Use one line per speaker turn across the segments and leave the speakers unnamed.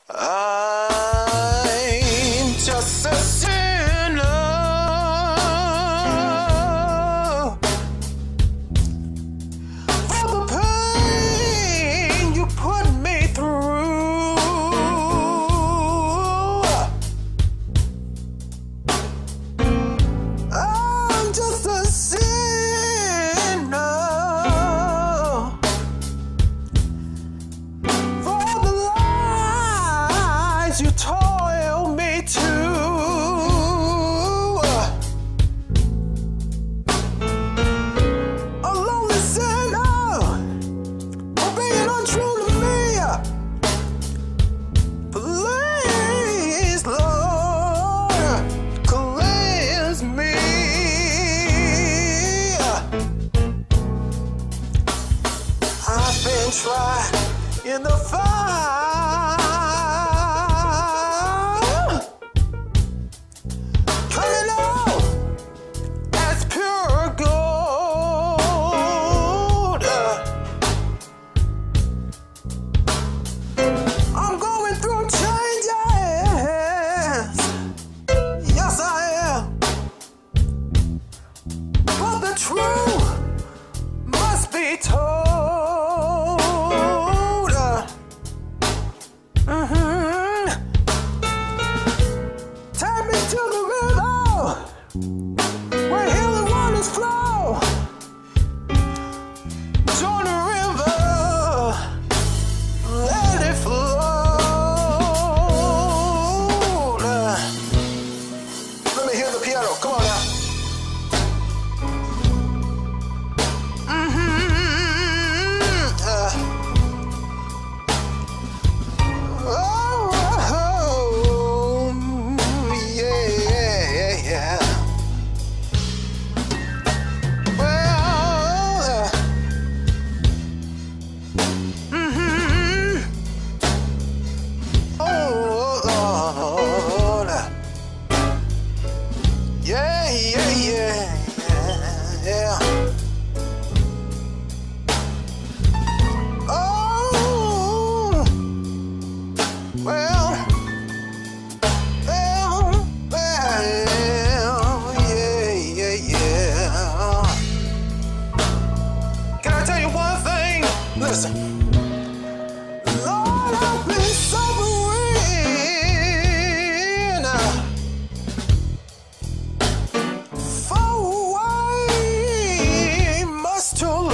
I'm just a sinner for the pain you put me through. I'm just a sinner for the lies you toil me to. A lonely sinner for being untrue to me. Please, Lord, cleanse me. I've been tried in the fire, coming out as pure gold. I'm going through changes, yes I am, but the truth must be told. Take me to the river where healing waters flow. Join the river, let it flow. Let me hear the piano. Come on now. Can I tell you one thing? Listen. Lord, I've been suffering for way much too long.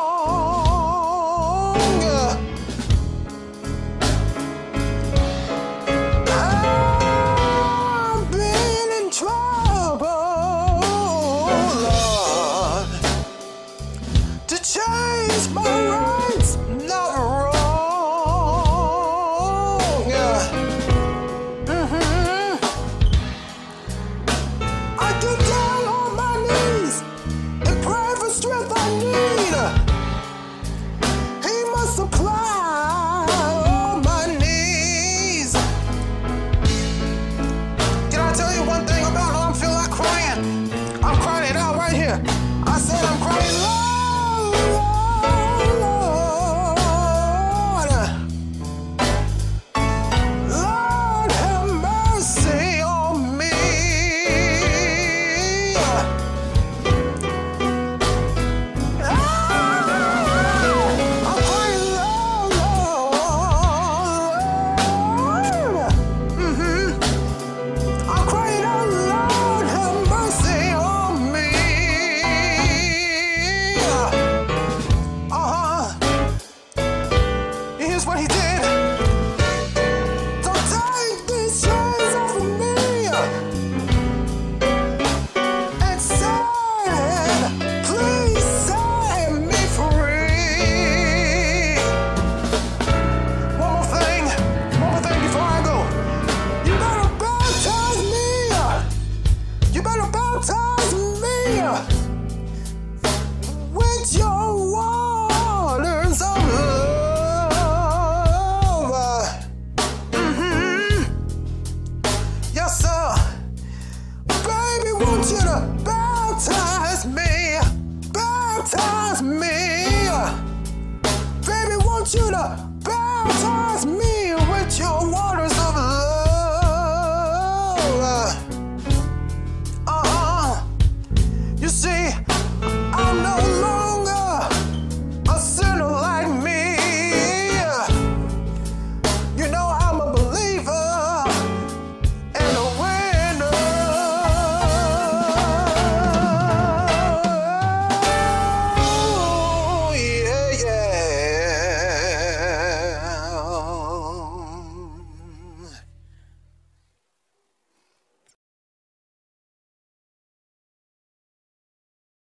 I've been in trouble, Lord, to change my rights, not wrong. I get down on my knees and pray for strength I need. He must supply all my needs. Can I tell you one thing about how I feel like crying? I'm crying it out right here. I said I'm crying, Lord, Lord, have mercy on me. I'm crying, Lord, I'm crying out, Lord, have mercy on me. Here's what he did.